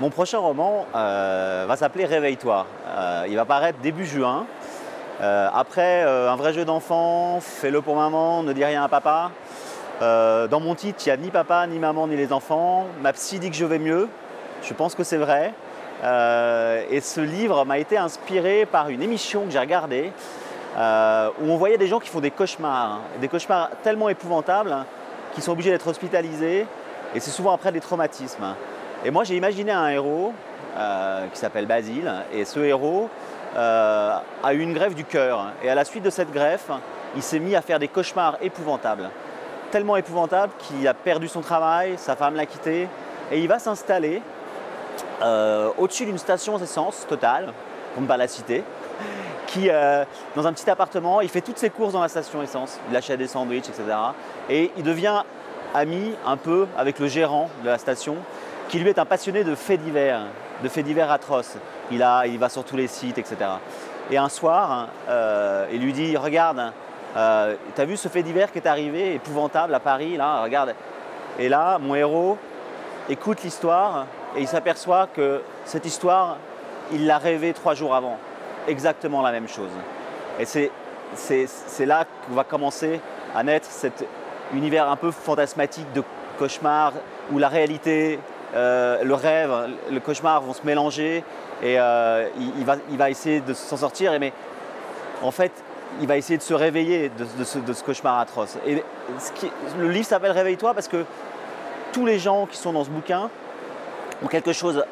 Mon prochain roman va s'appeler Réveille-toi. Il va paraître début juin. Après un vrai jeu d'enfant, fais-le pour maman, ne dis rien à papa. Dans mon titre, il n'y a ni papa, ni maman, ni les enfants. Ma psy dit que je vais mieux. Je pense que c'est vrai. Et ce livre m'a été inspiré par une émission que j'ai regardée où on voyait des gens qui font des cauchemars tellement épouvantables qu'ils sont obligés d'être hospitalisés. Et c'est souvent après des traumatismes. Et moi, j'ai imaginé un héros qui s'appelle Basile. Et ce héros a eu une greffe du cœur. Et à la suite de cette greffe, il s'est mis à faire des cauchemars épouvantables. Tellement épouvantables qu'il a perdu son travail, sa femme l'a quitté. Et il va s'installer au-dessus d'une station d'essence Total, pour ne pas la citer, qui, dans un petit appartement, il fait toutes ses courses dans la station essence. Il achète des sandwichs, etc. Et il devient ami un peu avec le gérant de la station, qui lui est un passionné de faits divers atroces. Il va sur tous les sites, etc. Et un soir, il lui dit « Regarde, t'as vu ce fait divers qui est arrivé, épouvantable à Paris, là, regarde. » Et là, mon héros écoute l'histoire et il s'aperçoit que cette histoire, il l'a rêvée 3 jours avant. Exactement la même chose. Et c'est là que va commencer à naître cet univers un peu fantasmatique de cauchemar où la réalité, le rêve, le cauchemar vont se mélanger et il va essayer de s'en sortir. Mais en fait, il va essayer de se réveiller de ce cauchemar atroce. Et le livre s'appelle Réveille-toi parce que tous les gens qui sont dans ce bouquin ont quelque chose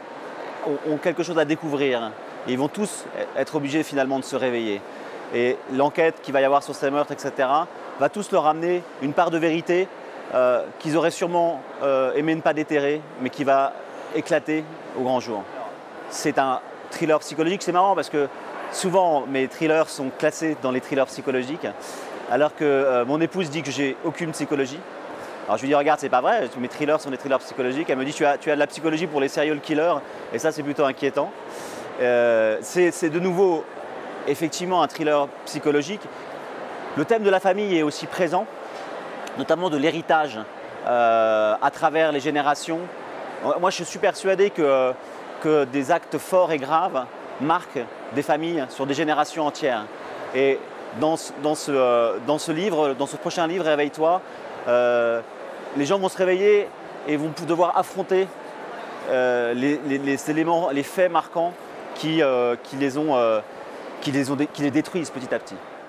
à découvrir. Et ils vont tous être obligés finalement de se réveiller. Et l'enquête qu'il va y avoir sur ces meurtres, etc., va tous leur amener une part de vérité qu'ils auraient sûrement aimé ne pas déterrer, mais qui va éclater au grand jour. C'est un thriller psychologique, c'est marrant parce que souvent mes thrillers sont classés dans les thrillers psychologiques, alors que mon épouse dit que j'ai aucune psychologie. Alors je lui dis regarde, c'est pas vrai, mes thrillers sont des thrillers psychologiques. Elle me dit tu as de la psychologie pour les serial killers, et ça c'est plutôt inquiétant. C'est de nouveau effectivement un thriller psychologique. Le thème de la famille est aussi présent, notamment de l'héritage à travers les générations. Moi, je suis persuadé que des actes forts et graves marquent des familles sur des générations entières. Et dans ce livre, dans ce prochain livre, Réveille-toi, les gens vont se réveiller et vont devoir affronter les éléments, les faits marquants qui les détruisent petit à petit.